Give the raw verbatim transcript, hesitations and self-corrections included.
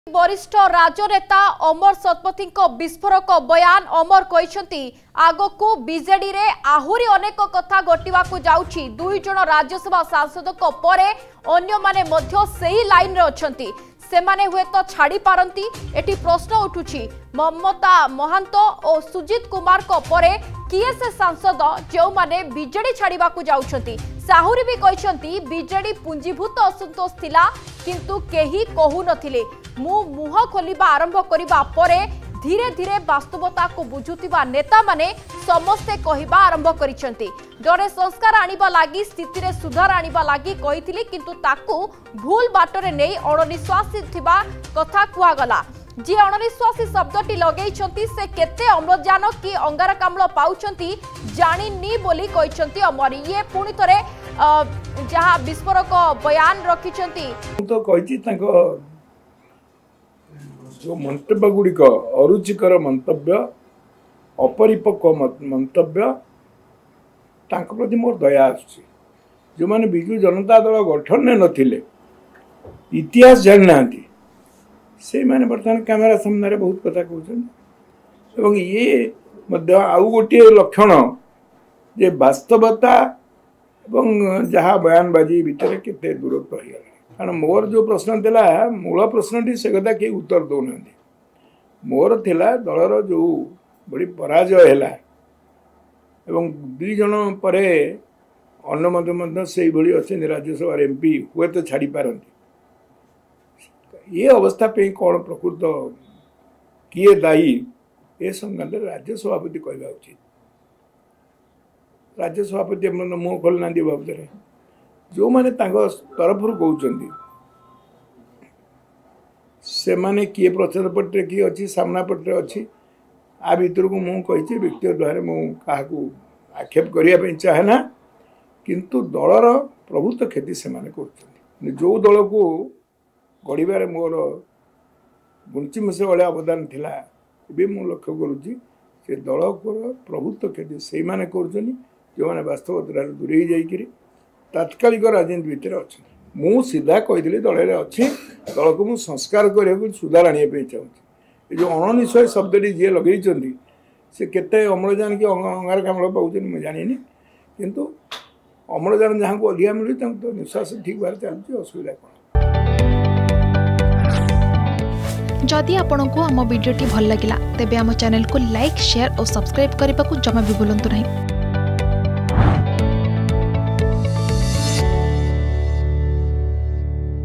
वरिष्ठ राजनेता अमर शतपथी विस्फोरक बयान। अमर कहते आगकू बीजेडी रे आहुरी अनेक कथा घटिवा जाउछि। दुई जन राज्यसभा सांसदक परे अन्य माने मध्य सेही लाइन रे अछंती। सेमाने हुए तो छाड़ी पारंती। एटी प्रश्न उठुछि ममता महांत और सुजित कुमार को परे किए से सांसद जो माने बीजेडी छाड़ीबा जाउछंती। साहुरी भी कहते बीजेडी पुंजीभूत असंतोष थिला किंतु केही कहू नथिले। मु मुह खोलिबा आरंभ करिबा परे धीरे धीरे वास्तवता को बुझुतिबा नेता माने समस्ते कहिबा आरंभ करिसंती। जड़े संस्कार आनिबा लागि स्थिति रे सुधार आनिबा लागि कहिथिले किंतु ताकू भूल बाटरे नै अणनिश्वासी थिबा कथा कुआ गला। जी अणनिश्वासी शब्दटी लगेइछंती से केते अम्लजान कि अंगारकाम्ल पाउछंती जानिनी बोली कहिसंती अमर। ये पुणी थरे जहा विस्फोरक बयान रखिछंती तो कहिछि ताको जो मंतव्य गुड़िक अरुचिकर मंतव्य अपरिपक्व मंतव्य तांको प्रति मोर दया आसुछि। जो माने बिजू जनता दल गठन ने नथिले इतिहास जान नांती से माने बर्तमान कैमेरा सामने बहुत कथा कहउछन एवं ये मध्य आउ गोटे लक्षण जे वास्तवता एवं जहाँ बयानबाजी भितर केते दूरत्व हो गला। कारण मोर जो प्रश्न थिला मूल प्रश्नटी से कथा के उत्तर दौना मोर थिला दलर जो बड़ी पराजय है एवं दुई जन परे अन्न मध्य मध्य से भली अच्छे राज्यसभा एमपी हुए तो छाड़ी पारती। ये अवस्था पे कौन प्रकृत किए दायी ए संबंध राज्य सभापति कहवा उचित। राज्य सभापति मुँह खोल ना बाबद जो माने तरफ कहते से माने किए प्रचार पट्टे किए अच्छी सामना पट्टे अच्छी आ भर को मुझे कही व्यक्तिगत भाव में मुझे आक्षेप करने चाहे ना किंतु दलर प्रभुत्व क्षति से कर जो दल को गढ़वे मोर गुंचिमसे भाया अवदान थिला ए मु लक्ष्य करुच्ची से दल को प्रभुत्व क्षति से माने कर जो मैंने वास्तवता दूरे जाकि तात्कालिक राजनीति भितर अच्छे मु सीधा कही दल अच्छी दल को मुझे संस्कार करने सुधार आने चाहूँगी। जो अणनिश्वास शब्दटी जी लगे से केते अम्लजान कि अंगारकाम्ल पाँच मुझे जानी किंतु अम्लजान जहाँ को अधिका मिले तो निश्वास ठीक भाव चलती असुविधा कौन। जदि आपंक आम भिडी भल लगा तेब आम चैनल को लाइक शेयर और सब्सक्राइब करने को जमा भी भूलु नहीं।